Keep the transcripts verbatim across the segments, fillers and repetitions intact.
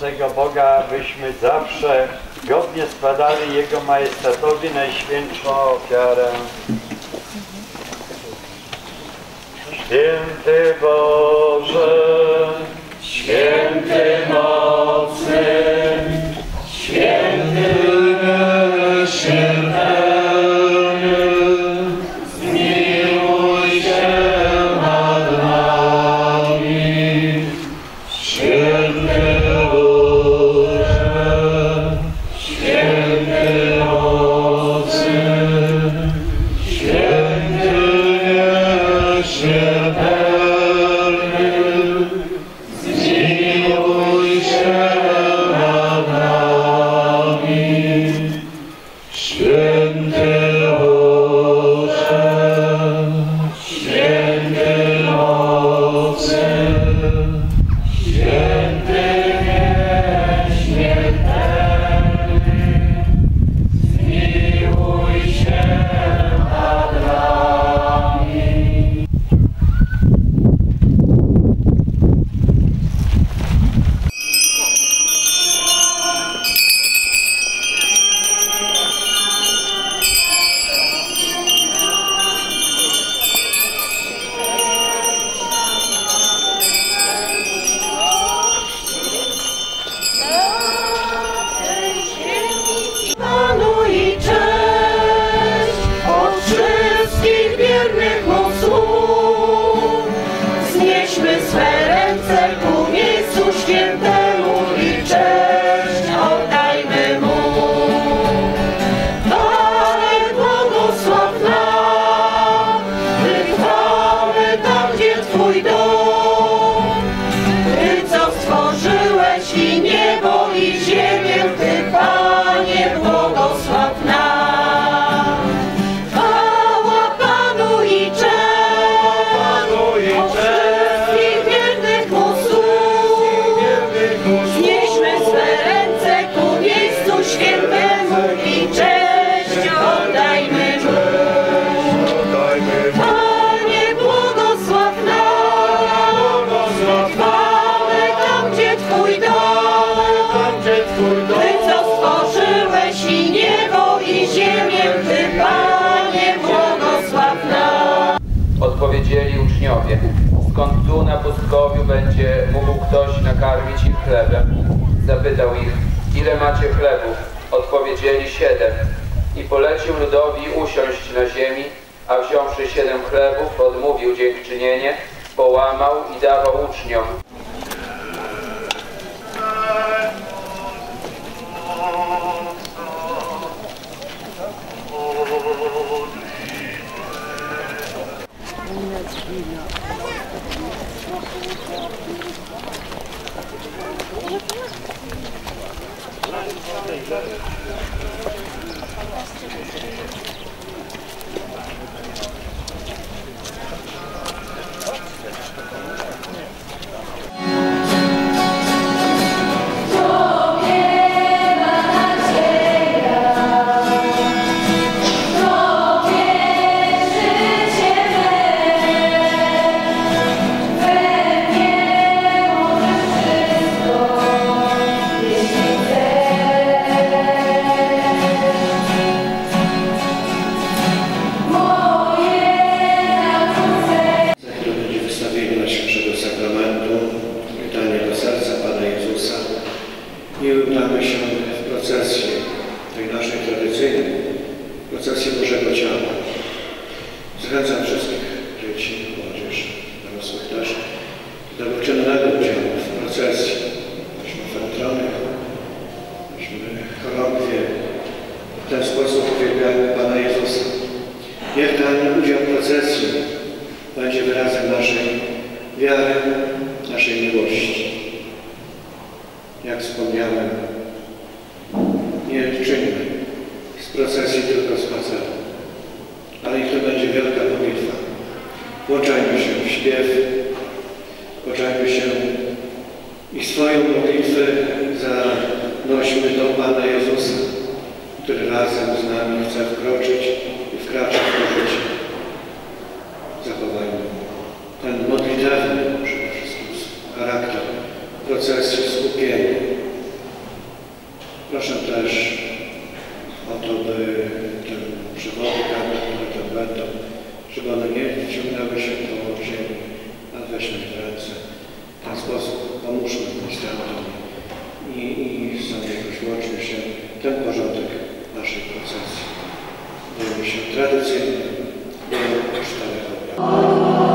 Wszechmogącego Boga, abyśmy zawsze godnie składali Jego Majestatowi najświętszą ofiarę. Święty Boże, święty mocny, święty śmiertelny, zmiłuj się nad nami. Święty Boże, święty mocny, święty śmiertelny, zmiłuj się nad nami. Święty Boże, święty mocny, święty nieśmiertelny, zmiłuj się nad nami. Panu i cześć od wszystkich wiernych mu sług. Znieśmy swe ręce ku miejscu świętemu i cześć oddajmy mu. Panie, błogosław nam, wytrwamy tam, gdzie Twój dom. Ty, co stworzyłeś i niebo, i ziemię, Ty, Panie, błogosław nam. Chwała Panu i cześć od wszystkich wiernych mu sług. Znieśmy swe ręce ku miejscu świętemu i cześć oddajmy mu. Panie, błogosław nam, chwałę tam, gdzie Twój dom. Ty, co stworzyłeś i niebo, i ziemię, Ty, Panie, błogosław nam. Odpowiedzieli uczniowie: skąd tu na pustkowiu będzie mógł ktoś nakarmić ich chlebem? Zapytał ich: ile macie chlebów? Odpowiedzieli: siedem. I polecił ludowi usiąść na ziemi, a wziąwszy siedem chlebów, odmówił dziękczynienie, połamał i dawał uczniom. I udamy się w procesję, tej naszej tradycyjnej procesji Bożego Ciała. Zachęcam wszystkich dzieci, młodzież, dorosłych też do czynnego udziału w procesji. Myśmy fantrony, myśmy chorągwie. W ten sposób uwielbiamy Pana Jezusa. Niech ten udział w procesji będzie wyrazem naszej wiary, naszej miłości. Jak wspomniałem, nie czyńmy z procesji tylko spaceru, ale niech to będzie wielka modlitwa. Włączajmy się w śpiew, włączajmy się i swoją modlitwę zanośmy do Pana Jezusa, który razem z nami chce wkroczyć i wkracza w to życie. Zachowajmy ten modlitewny przede wszystkim charakter procesji, skupienia. o to, by te przewody karne, które tam będą, żeby one nie ciągnęły się po ziemi, a weźmy w ręce. W ten sposób pomóżmy ministrantom i, i sobie jakoś łączmy się ten porządek naszej procesji. Dajemy się tradycyjnym, do czterech obrad.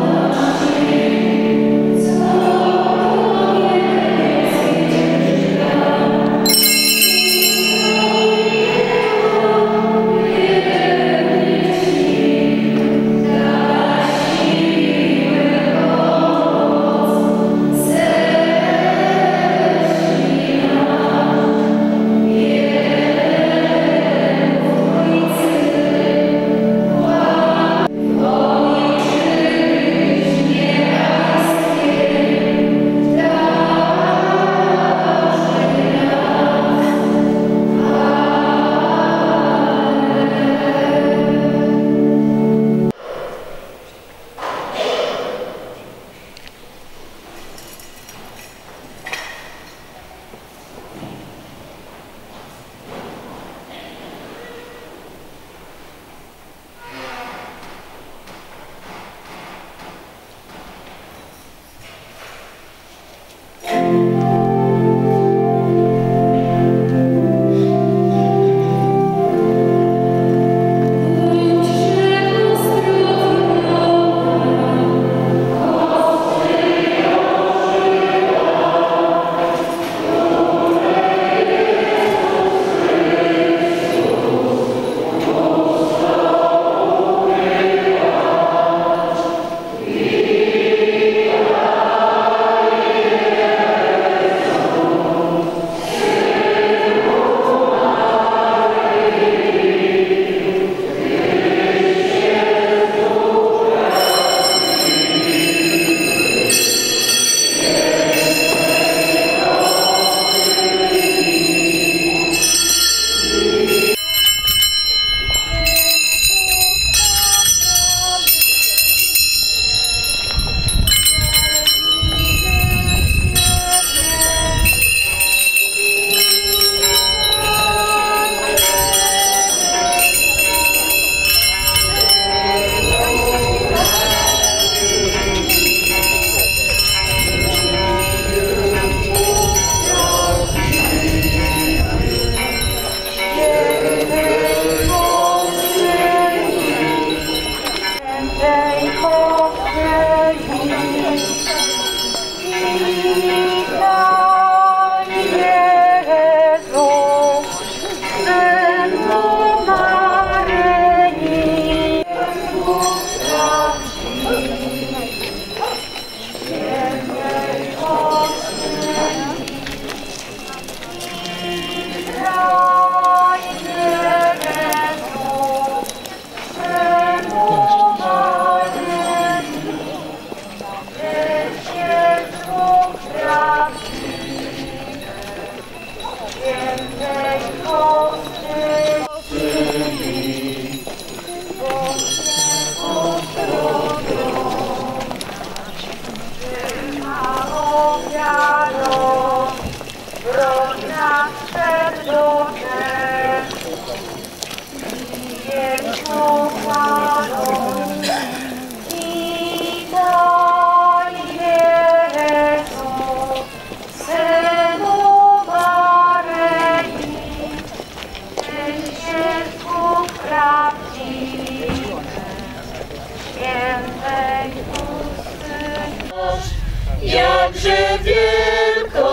Jakże wielką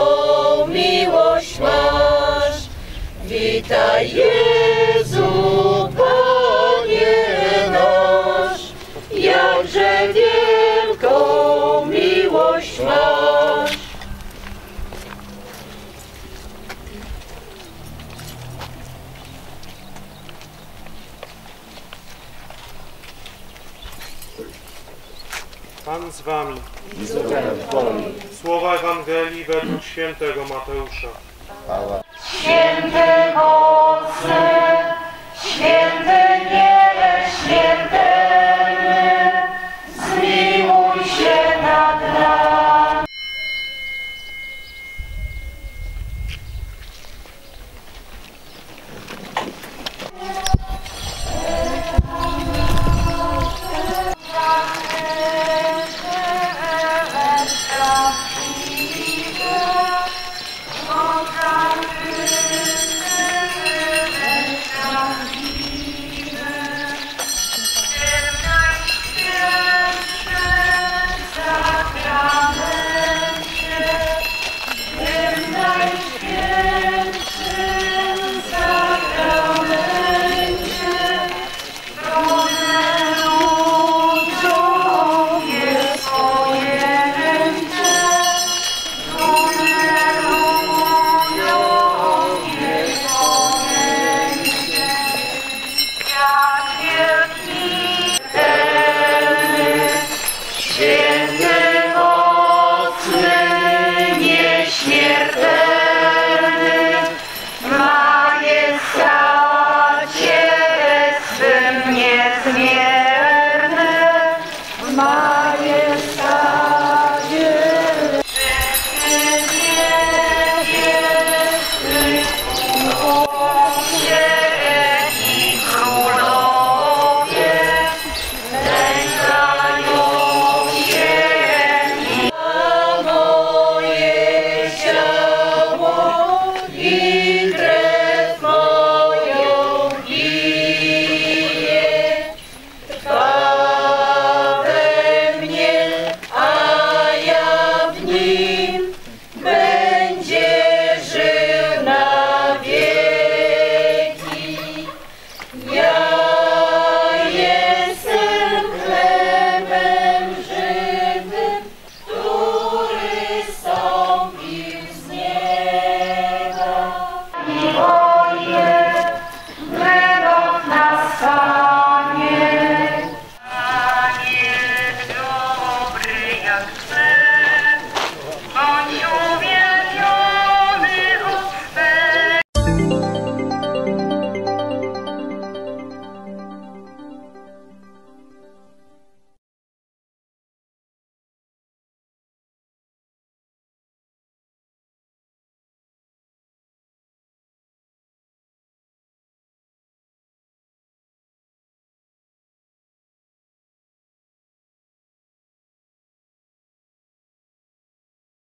miłość masz, witaj Jezu, Panie nasz. Jakże wielką miłość masz. Pan z wami. Słowa Ewangelii według świętego Mateusza. Świętego